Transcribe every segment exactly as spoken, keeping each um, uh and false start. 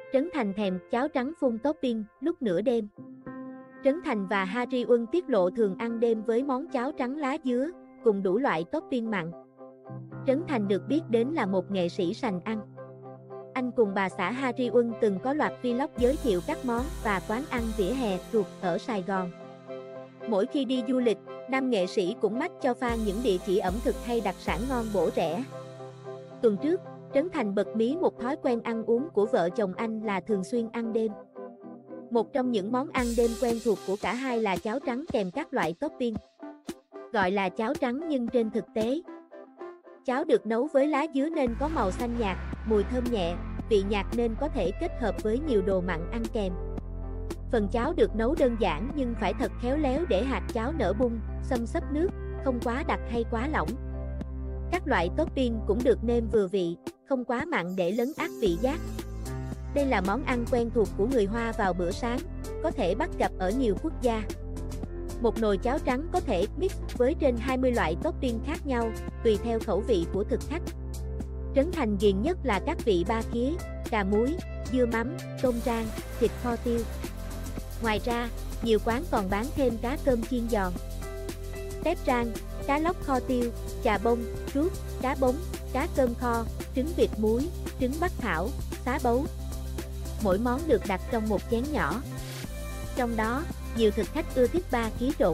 Trấn Thành thèm cháo trắng phun topping lúc nửa đêm. Trấn Thành và Ha Ri Won tiết lộ thường ăn đêm với món cháo trắng lá dứa, cùng đủ loại topping mặn. Trấn Thành được biết đến là một nghệ sĩ sành ăn. Anh cùng bà xã Ha Ri Won từng có loạt vlog giới thiệu các món và quán ăn vỉa hè ruột ở Sài Gòn. Mỗi khi đi du lịch, nam nghệ sĩ cũng mách cho fan những địa chỉ ẩm thực hay đặc sản ngon bổ rẻ. Tuần trước, Trấn Thành bật mí một thói quen ăn uống của vợ chồng anh là thường xuyên ăn đêm. Một trong những món ăn đêm quen thuộc của cả hai là cháo trắng kèm các loại topping. Gọi là cháo trắng nhưng trên thực tế, cháo được nấu với lá dứa nên có màu xanh nhạt, mùi thơm nhẹ, vị nhạt nên có thể kết hợp với nhiều đồ mặn ăn kèm. Phần cháo được nấu đơn giản nhưng phải thật khéo léo để hạt cháo nở bung, xâm xấp nước, không quá đặc hay quá lỏng. Các loại topping cũng được nêm vừa vị, không quá mặn để lấn át vị giác. Đây là món ăn quen thuộc của người Hoa vào bữa sáng, có thể bắt gặp ở nhiều quốc gia. Một nồi cháo trắng có thể mix với trên hai mươi loại topping khác nhau, tùy theo khẩu vị của thực khách. Trấn Thành ghiền nhất là các vị ba khía, cà muối, dưa mắm, tôm rang, thịt kho tiêu. Ngoài ra, nhiều quán còn bán thêm cá cơm chiên giòn, tép rang, cá lóc kho tiêu, chà bông, ruốc, cá bống, cá cơm kho, trứng vịt muối, trứng bắc thảo, xá bấu. Mỗi món được đặt trong một chén nhỏ. Trong đó, nhiều thực khách ưa thích ba khía trộn.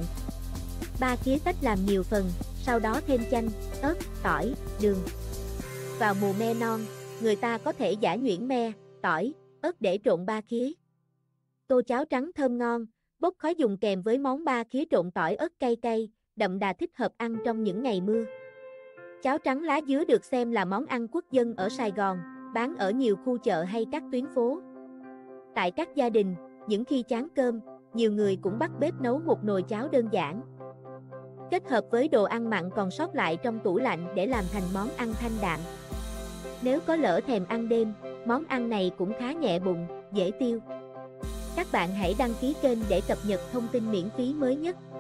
Ba khía tách làm nhiều phần, sau đó thêm chanh, ớt, tỏi, đường. Vào mùa me non, người ta có thể giã nhuyễn me, tỏi, ớt để trộn ba khía. Tô cháo trắng thơm ngon, bốc khói dùng kèm với món ba khía trộn tỏi ớt cay cay, đậm đà thích hợp ăn trong những ngày mưa. Cháo trắng lá dứa được xem là món ăn quốc dân ở Sài Gòn, bán ở nhiều khu chợ hay các tuyến phố. Tại các gia đình, những khi chán cơm, nhiều người cũng bắt bếp nấu một nồi cháo đơn giản, kết hợp với đồ ăn mặn còn sót lại trong tủ lạnh để làm thành món ăn thanh đạm. Nếu có lỡ thèm ăn đêm, món ăn này cũng khá nhẹ bụng, dễ tiêu. Các bạn hãy đăng ký kênh để cập nhật thông tin miễn phí mới nhất.